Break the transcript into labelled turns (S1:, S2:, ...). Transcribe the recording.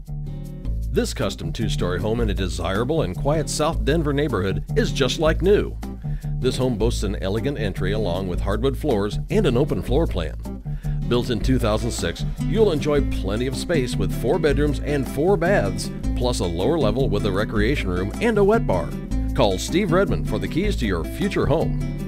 S1: This custom two-story home in a desirable and quiet South Denver neighborhood is just like new. This home boasts an elegant entry along with hardwood floors and an open floor plan. Built in 2006, you'll enjoy plenty of space with 4 bedrooms and 4 baths, plus a lower level with a recreation room and a wet bar. Call Steve Redmond for the keys to your future home.